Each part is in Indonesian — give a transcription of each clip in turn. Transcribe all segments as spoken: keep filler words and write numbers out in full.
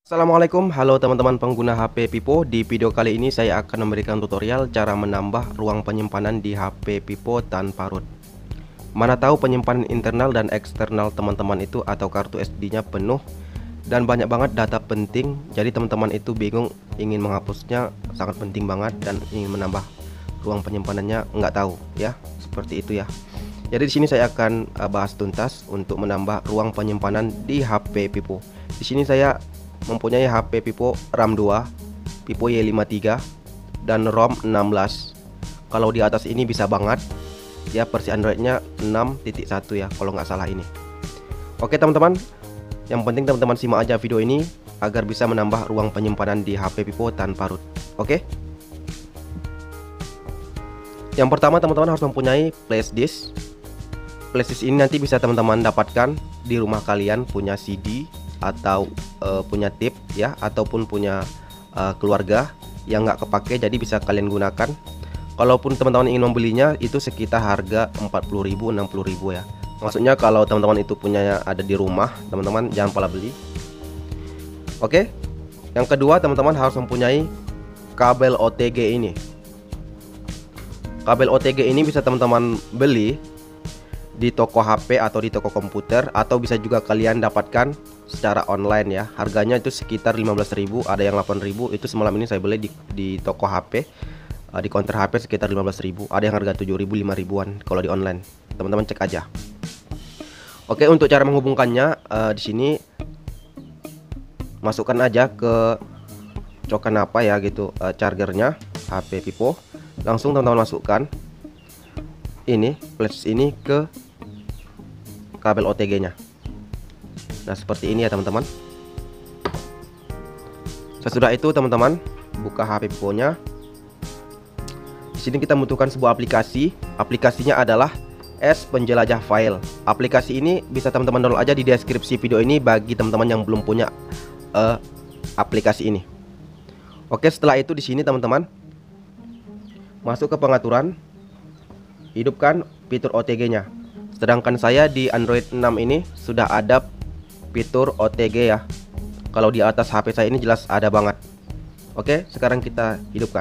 Assalamualaikum, halo teman-teman pengguna H P Pipo. Di video kali ini saya akan memberikan tutorial cara menambah ruang penyimpanan di H P Pipo tanpa root. Mana tahu penyimpanan internal dan eksternal teman-teman itu atau kartu S D-nya penuh dan banyak banget data penting. Jadi teman-teman itu bingung ingin menghapusnya, sangat penting banget, dan ingin menambah ruang penyimpanannya nggak tahu ya, seperti itu ya. Jadi di sini saya akan uh, bahas tuntas untuk menambah ruang penyimpanan di H P Pipo. Di sini saya mempunyai H P Pipo RAM dua, Pipo Y lima tiga, dan ROM enam belas. Kalau di atas ini bisa banget ya, versi Androidnya enam titik satu ya kalau nggak salah ini. Oke teman-teman, yang penting teman-teman simak aja video ini agar bisa menambah ruang penyimpanan di H P Pipo tanpa root. Oke, yang pertama teman-teman harus mempunyai flash disk. Flash disk ini nanti bisa teman-teman dapatkan di rumah kalian, punya C D atau uh, punya tip ya, ataupun punya uh, keluarga yang nggak kepake, jadi bisa kalian gunakan. Kalaupun teman-teman ingin membelinya itu sekitar harga empat puluh ribu enam puluh ribu ya. Maksudnya kalau teman-teman itu punya ada di rumah, teman-teman jangan pola beli. Oke, yang kedua teman-teman harus mempunyai kabel O T G ini. Kabel O T G ini bisa teman-teman beli di toko H P atau di toko komputer, atau bisa juga kalian dapatkan secara online ya. Harganya itu sekitar lima belas ribu, ada yang delapan ribu. Itu semalam ini saya beli di, di toko H P, uh, di counter H P sekitar lima belas ribu. Ada yang harga tujuh ribu, lima ribuan kalau di online. Teman-teman cek aja. Oke, untuk cara menghubungkannya uh, di sini masukkan aja ke cokan apa ya gitu, uh, chargernya H P Pipo. Langsung teman-teman masukkan ini flash ini ke kabel O T G-nya. Nah, seperti ini ya teman-teman. Sesudah itu teman-teman buka H P Pipo-nya. Di sini kita membutuhkan sebuah aplikasi. Aplikasinya adalah S Penjelajah File. Aplikasi ini bisa teman-teman download aja di deskripsi video ini bagi teman-teman yang belum punya uh, aplikasi ini. Oke, setelah itu di sini teman-teman masuk ke pengaturan, hidupkan fitur O T G-nya. Sedangkan saya di Android enam ini sudah ada fitur O T G ya. Kalau di atas H P saya ini jelas ada banget. Oke, sekarang kita hidupkan.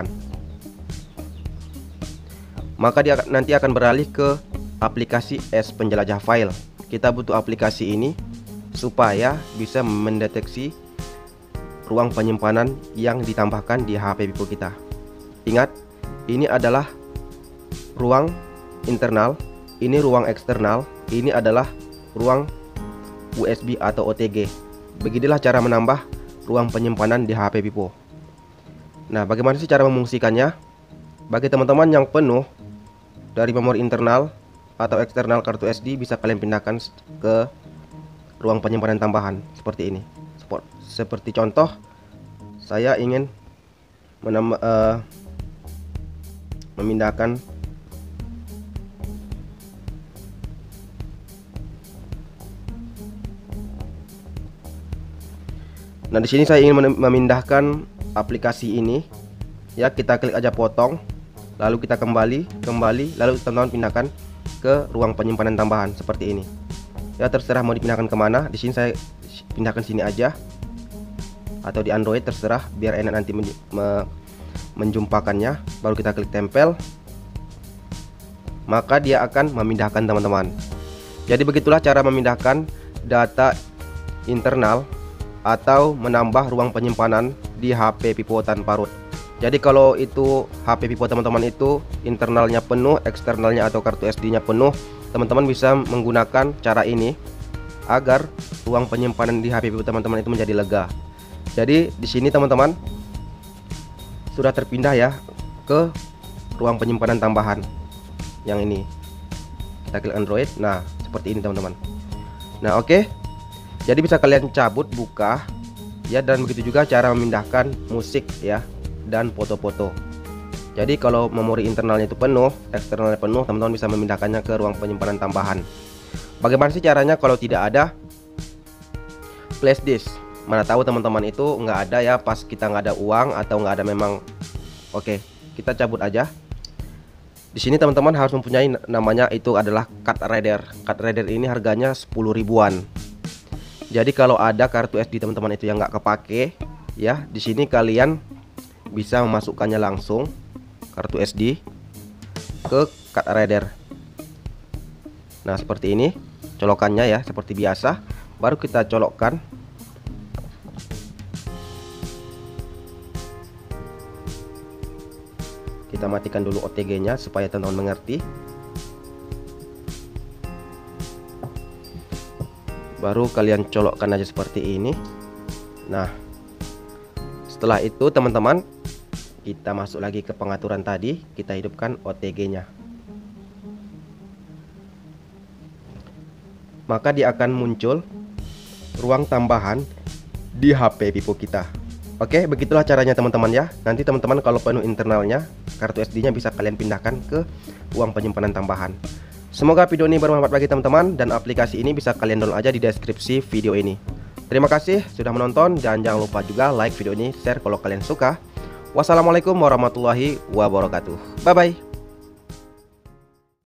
Maka dia nanti akan beralih ke aplikasi S Penjelajah File. Kita butuh aplikasi ini supaya bisa mendeteksi ruang penyimpanan yang ditambahkan di H P Pipo kita. Ingat, ini adalah ruang internal, ini ruang eksternal, ini adalah ruang U S B atau O T G. Beginilah cara menambah ruang penyimpanan di H P Pipo. Nah, bagaimana sih cara memungsikannya? Bagi teman-teman yang penuh dari memori internal atau eksternal kartu S D, bisa kalian pindahkan ke ruang penyimpanan tambahan seperti ini. Seperti contoh, saya ingin menambah, uh, memindahkan Nah, di sini saya ingin memindahkan aplikasi ini. Ya, kita klik aja potong, lalu kita kembali, kembali, lalu teman-teman pindahkan ke ruang penyimpanan tambahan seperti ini. Ya, terserah mau dipindahkan kemana. Di sini saya pindahkan sini aja, atau di Android terserah, biar enak nanti men me menjumpakannya. Baru kita klik tempel, maka dia akan memindahkan teman-teman. Jadi begitulah cara memindahkan data internal atau menambah ruang penyimpanan di H P Pipo tanpa root. Jadi kalau itu H P Pipo teman-teman itu internalnya penuh, eksternalnya atau kartu S D-nya penuh, teman-teman bisa menggunakan cara ini agar ruang penyimpanan di H P Pipo teman-teman itu menjadi lega. Jadi di sini teman-teman sudah terpindah ya ke ruang penyimpanan tambahan yang ini. Kita klik Android. Nah, seperti ini teman-teman. Nah, oke. Okay. Jadi bisa kalian cabut, buka ya, dan begitu juga cara memindahkan musik ya dan foto-foto. Jadi kalau memori internalnya itu penuh, eksternalnya penuh, teman-teman bisa memindahkannya ke ruang penyimpanan tambahan. Bagaimana sih caranya kalau tidak ada flash disk? Mana tahu teman-teman itu nggak ada ya, pas kita nggak ada uang atau nggak ada memang. Oke, kita cabut aja. Di sini teman-teman harus mempunyai namanya itu adalah card reader. Card reader ini harganya sepuluh ribuan. Jadi kalau ada kartu S D teman-teman itu yang nggak kepake, ya di sini kalian bisa memasukkannya langsung kartu S D ke card reader. Nah seperti ini colokannya ya, seperti biasa. Baru kita colokkan. Kita matikan dulu O T G-nya supaya teman-teman mengerti. Baru kalian colokkan aja seperti ini. Nah, setelah itu teman-teman, kita masuk lagi ke pengaturan tadi, kita hidupkan O T G-nya. Maka dia akan muncul ruang tambahan di H P Pipo kita. Oke, begitulah caranya teman-teman ya. Nanti teman-teman kalau penuh internalnya, kartu S D-nya bisa kalian pindahkan ke ruang penyimpanan tambahan. Semoga video ini bermanfaat bagi teman-teman, dan aplikasi ini bisa kalian download aja di deskripsi video ini. Terima kasih sudah menonton, dan jangan lupa juga like video ini, share kalau kalian suka. Wassalamualaikum warahmatullahi wabarakatuh. Bye bye.